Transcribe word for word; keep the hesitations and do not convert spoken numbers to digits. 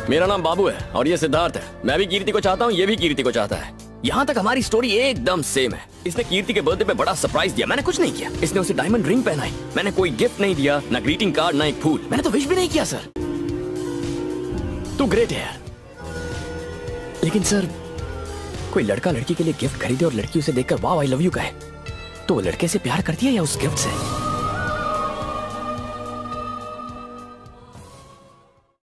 मेरा नाम बाबू है और ये सिद्धार्थ है। मैं भी कीर्ति को चाहता हूँ, ये भी कीर्ति को चाहता है। यहाँ तक हमारी स्टोरी एकदम सेम है। इसने कीर्ति के बर्थडे पे बड़ा सरप्राइज दिया, मैंने कुछ नहीं किया। इसने उसे डायमंड रिंग पहनाई, मैंने कोई गिफ्ट नहीं दिया, ना ग्रीटिंग कार्ड, ना एक फूल। मैंने तो विश भी नहीं किया। सर तू ग्रेट है यार, लेकिन सर कोई लड़का लड़की के लिए गिफ्ट खरीदे और लड़की उसे देखकर वाह आई लव यू कहे, तो वो लड़के से प्यार करती है या उस गिफ्ट से?